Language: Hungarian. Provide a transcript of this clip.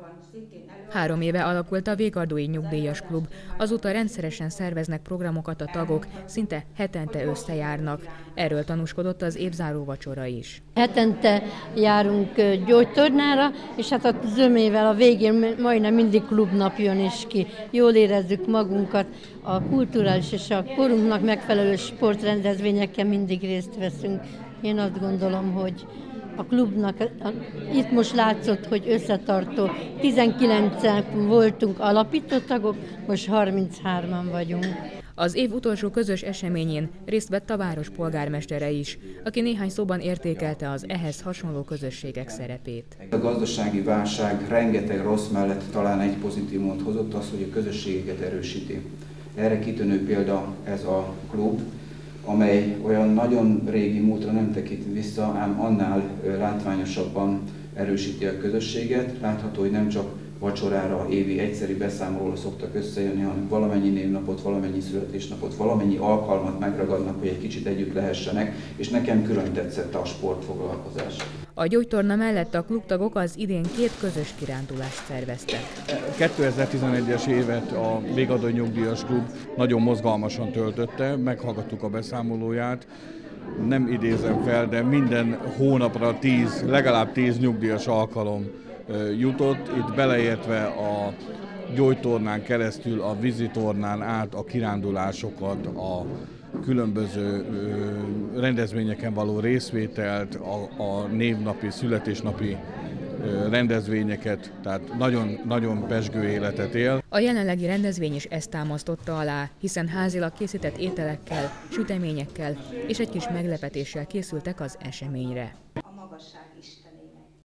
3 éve alakult a Végardói Nyugdíjas Klub, azóta rendszeresen szerveznek programokat a tagok, szinte hetente összejárnak. Erről tanúskodott az évzáró vacsora is. Hetente járunk gyógytornára, és hát a zömével a végén majdnem mindig klubnap jön is ki. Jól érezzük magunkat, a kulturális és a korunknak megfelelő sportrendezvényeken mindig részt veszünk. Én azt gondolom, hogy a klubnak itt most látszott, hogy összetartó. 19-en voltunk alapító tagok, most 33-an vagyunk. Az év utolsó közös eseményén részt vett a város polgármestere is, aki néhány szóban értékelte az ehhez hasonló közösségek szerepét. A gazdasági válság rengeteg rossz mellett talán egy pozitívumot hozott, az, hogy a közösségeket erősíti. Erre kitűnő példa ez a klub, amely olyan nagyon régi múltra nem tekint vissza, ám annál látványosabban erősíti a közösséget. Látható, hogy nem csak vacsorára, évi egyszeri beszámolóra szoktak összejönni, hanem valamennyi névnapot, valamennyi születésnapot, valamennyi alkalmat megragadnak, hogy egy kicsit együtt lehessenek, és nekem külön tetszett a sportfoglalkozás. A gyógytorna mellett a klubtagok az idén 2 közös kirándulást szerveztek. 2011-es évet a Végardói Nyugdíjas Klub nagyon mozgalmasan töltötte, meghallgattuk a beszámolóját. Nem idézem fel, de minden hónapra legalább 10 nyugdíjas alkalom jutott, itt beleértve a gyógytornán keresztül, a vízitornán át a kirándulásokat, a különböző rendezvényeken való részvételt, a névnapi, születésnapi rendezvényeket, tehát nagyon pezsgő életet él. A jelenlegi rendezvény is ezt támasztotta alá, hiszen házilag készített ételekkel, süteményekkel és egy kis meglepetéssel készültek az eseményre.